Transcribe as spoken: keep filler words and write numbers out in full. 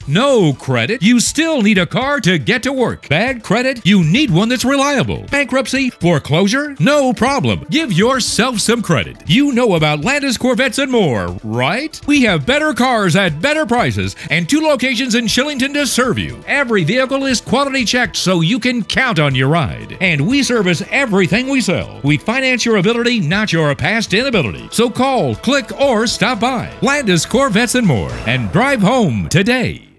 No credit? You still need a car to get to work. Bad credit? You need one that's reliable. Bankruptcy? Foreclosure? No problem. Give yourself some credit. You know about Landis Corvettes and More, right? We have better cars at better prices and two locations in Shillington to serve you. Every vehicle is quality checked so you can count on your ride. And we service everything we sell. We finance your ability, not your past inability. So call, click, or stop by Landis Corvettes and More and drive home today.